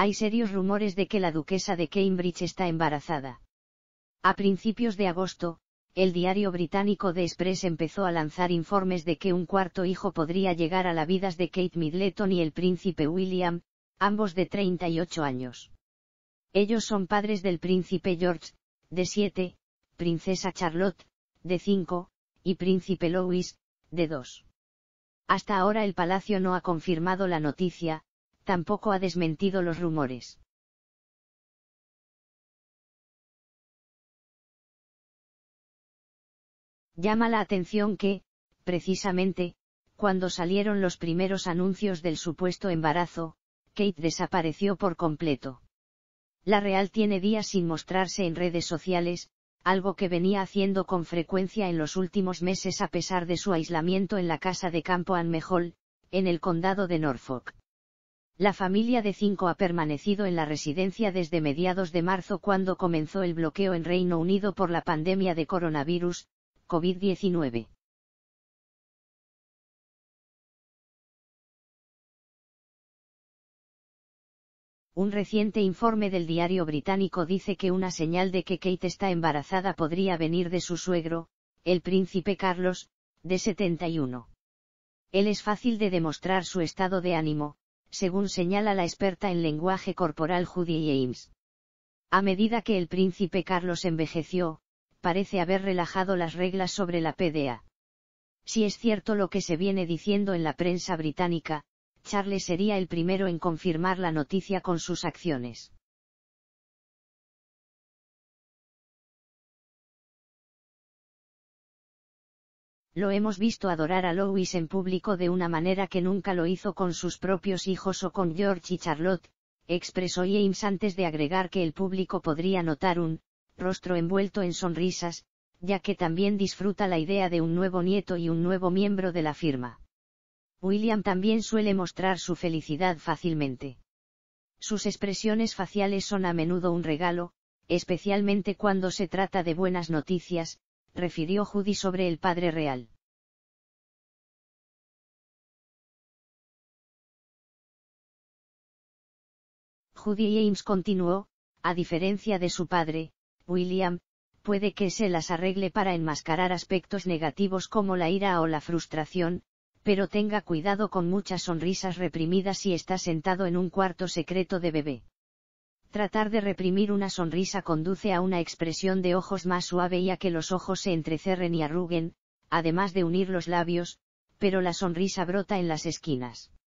Hay serios rumores de que la duquesa de Cambridge está embarazada. A principios de agosto, el diario británico The Express empezó a lanzar informes de que un cuarto hijo podría llegar a las vidas de Kate Middleton y el príncipe William, ambos de 38 años. Ellos son padres del príncipe George, de 7, princesa Charlotte, de 5, y príncipe Louis, de 2. Hasta ahora el palacio no ha confirmado la noticia, tampoco ha desmentido los rumores. Llama la atención que, precisamente, cuando salieron los primeros anuncios del supuesto embarazo, Kate desapareció por completo. La real tiene días sin mostrarse en redes sociales, algo que venía haciendo con frecuencia en los últimos meses a pesar de su aislamiento en la casa de campo Anne Hall, en el condado de Norfolk. La familia de 5 ha permanecido en la residencia desde mediados de marzo cuando comenzó el bloqueo en Reino Unido por la pandemia de coronavirus, COVID-19. Un reciente informe del diario británico dice que una señal de que Kate está embarazada podría venir de su suegro, el príncipe Carlos, de 71. Él es fácil de demostrar su estado de ánimo, según señala la experta en lenguaje corporal Judy Ames. A medida que el príncipe Carlos envejeció, parece haber relajado las reglas sobre la PDA. Si es cierto lo que se viene diciendo en la prensa británica, Charles sería el primero en confirmar la noticia con sus acciones. Lo hemos visto adorar a Louis en público de una manera que nunca lo hizo con sus propios hijos o con George y Charlotte, expresó Ames antes de agregar que el público podría notar un rostro envuelto en sonrisas, ya que también disfruta la idea de un nuevo nieto y un nuevo miembro de la firma. William también suele mostrar su felicidad fácilmente. Sus expresiones faciales son a menudo un regalo, especialmente cuando se trata de buenas noticias, refirió Judy sobre el padre real. Judy Ames continuó, a diferencia de su padre, William, puede que se las arregle para enmascarar aspectos negativos como la ira o la frustración, pero tenga cuidado con muchas sonrisas reprimidas si está sentado en un cuarto secreto de bebé. Tratar de reprimir una sonrisa conduce a una expresión de ojos más suave y a que los ojos se entrecerren y arruguen, además de unir los labios, pero la sonrisa brota en las esquinas.